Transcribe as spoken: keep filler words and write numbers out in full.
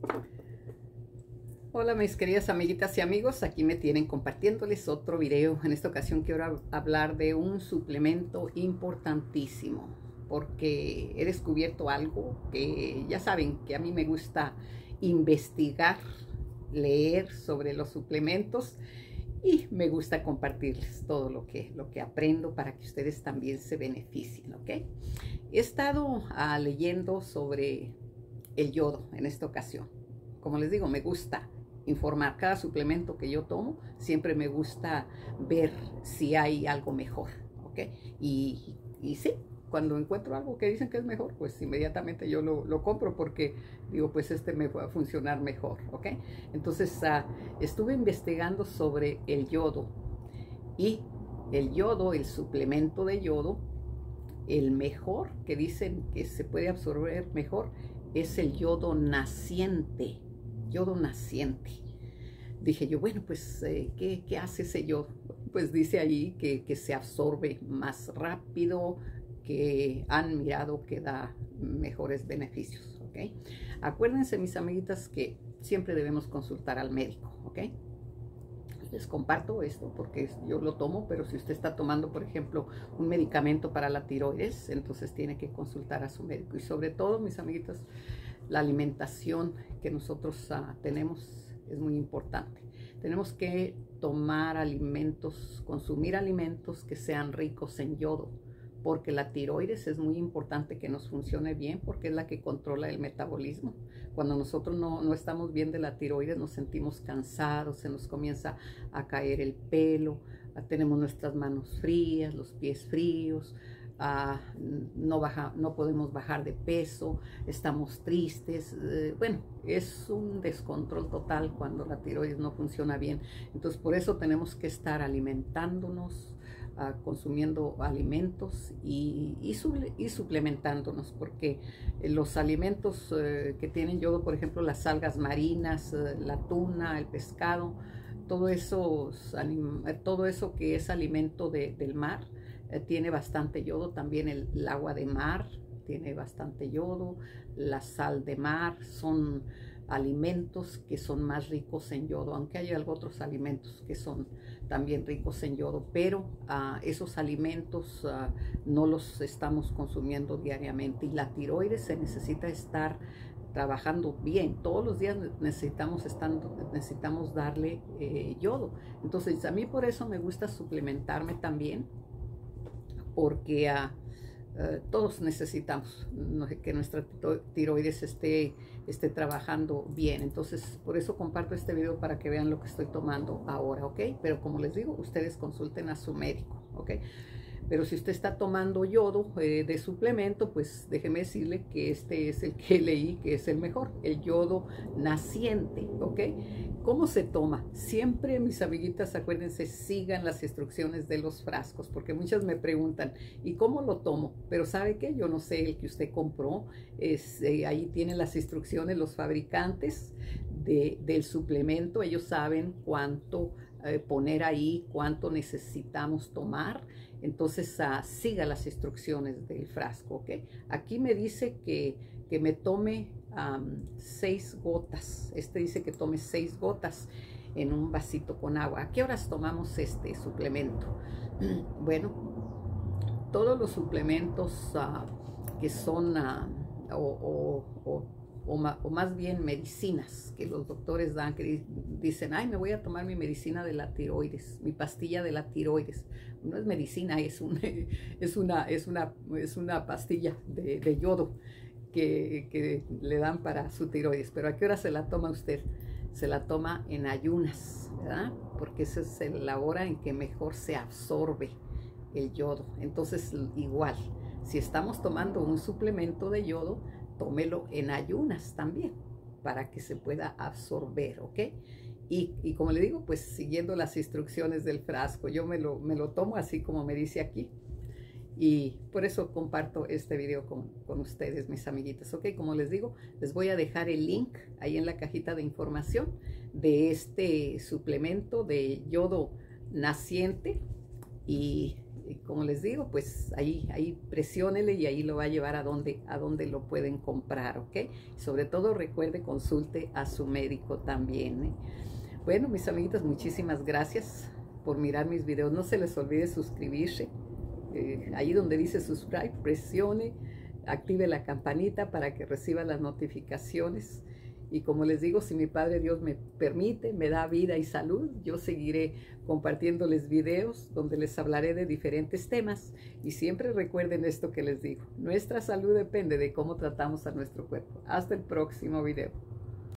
Hola mis queridas amiguitas y amigos, aquí me tienen compartiéndoles otro video. En esta ocasión quiero hablar de un suplemento importantísimo porque he descubierto algo que ya saben que a mí me gusta investigar, leer sobre los suplementos y me gusta compartirles todo lo que, lo que aprendo para que ustedes también se beneficien, ¿ok? He estado uh, leyendo sobre el yodo en esta ocasión. Como les digo, me gusta informar. Cada suplemento que yo tomo, siempre me gusta ver si hay algo mejor, ¿ok? Y, y sí, cuando encuentro algo que dicen que es mejor, pues inmediatamente yo lo, lo compro porque digo, pues este me va a funcionar mejor, ¿ok? Entonces, uh, estuve investigando sobre el yodo y el yodo, el suplemento de yodo, el mejor que dicen que se puede absorber mejor es el yodo naciente. Yodo naciente. Dije yo, bueno, pues, eh, ¿qué, ¿qué hace ese yodo? Pues dice ahí que, que se absorbe más rápido, que han mirado que da mejores beneficios, ¿ok? Acuérdense, mis amiguitas, que siempre debemos consultar al médico, ¿ok? Les comparto esto porque yo lo tomo, pero si usted está tomando, por ejemplo, un medicamento para la tiroides, entonces tiene que consultar a su médico. Y sobre todo, mis amiguitas, la alimentación que nosotros uh, tenemos es muy importante. Tenemos que tomar alimentos, consumir alimentos que sean ricos en yodo, porque la tiroides es muy importante que nos funcione bien, porque es la que controla el metabolismo. Cuando nosotros no, no estamos bien de la tiroides, nos sentimos cansados, se nos comienza a caer el pelo, tenemos nuestras manos frías, los pies fríos, Uh, no, baja, no podemos bajar de peso, estamos tristes, uh, bueno, es un descontrol total cuando la tiroides no funciona bien. Entonces por eso tenemos que estar alimentándonos, uh, consumiendo alimentos y, y, y suplementándonos, porque los alimentos uh, que tienen yodo, por ejemplo las algas marinas, uh, la tuna, el pescado, todo eso, todo eso que es alimento de, del mar, tiene bastante yodo. También el, el agua de mar tiene bastante yodo, la sal de mar, son alimentos que son más ricos en yodo, aunque hay otros alimentos que son también ricos en yodo, pero uh, esos alimentos uh, no los estamos consumiendo diariamente, y la tiroides se necesita estar trabajando bien. Todos los días necesitamos, estando, necesitamos darle eh, yodo. Entonces a mí por eso me gusta suplementarme también, porque uh, uh, todos necesitamos que nuestra tiroides esté, esté trabajando bien. Entonces por eso comparto este video para que vean lo que estoy tomando ahora, ¿ok? Pero como les digo, ustedes consulten a su médico, ¿ok? Pero si usted está tomando yodo eh, de suplemento, pues déjeme decirle que este es el que leí que es el mejor, el yodo naciente, ¿ok? ¿Cómo se toma? Siempre, mis amiguitas, acuérdense, sigan las instrucciones de los frascos, porque muchas me preguntan, ¿y cómo lo tomo? Pero ¿sabe qué? Yo no sé, el que usted compró, es, eh, ahí tienen las instrucciones, los fabricantes de, del suplemento, ellos saben cuánto eh, poner ahí, cuánto necesitamos tomar. Entonces uh, siga las instrucciones del frasco, ¿ok? Aquí me dice que, que me tome um, seis gotas. Este dice que tome seis gotas en un vasito con agua. ¿A qué horas tomamos este suplemento? Bueno, todos los suplementos uh, que son uh, o, o, o O, ma, o más bien medicinas que los doctores dan, que dicen, ay, me voy a tomar mi medicina de la tiroides, mi pastilla de la tiroides. No es medicina, es, un, es, una, es, una, es una pastilla de, de yodo que, que le dan para su tiroides. Pero ¿a qué hora se la toma usted? Se la toma en ayunas, ¿verdad? Porque esa es la hora en que mejor se absorbe el yodo. Entonces, igual, si estamos tomando un suplemento de yodo, tómelo en ayunas también, para que se pueda absorber, ¿ok? Y, y como le digo, pues siguiendo las instrucciones del frasco, yo me lo, me lo tomo así como me dice aquí. Y por eso comparto este video con, con ustedes, mis amiguitas, ¿ok? Como les digo, les voy a dejar el link ahí en la cajita de información de este suplemento de yodo naciente. Y Y como les digo, pues ahí, ahí presiónele y ahí lo va a llevar a donde, a donde lo pueden comprar, ¿ok? Sobre todo recuerde, consulte a su médico también, ¿eh? Bueno, mis amiguitos, muchísimas gracias por mirar mis videos. No se les olvide suscribirse. Eh, ahí donde dice subscribe, presione, active la campanita para que reciba las notificaciones. Y como les digo, si mi Padre Dios me permite, me da vida y salud, yo seguiré compartiéndoles videos donde les hablaré de diferentes temas. Y siempre recuerden esto que les digo, nuestra salud depende de cómo tratamos a nuestro cuerpo. Hasta el próximo video.